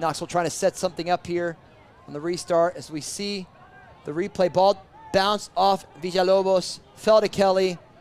Knoxville trying to set something up here on the restart as we see the replay. Ball bounced off Villalobos, fell to Kelly.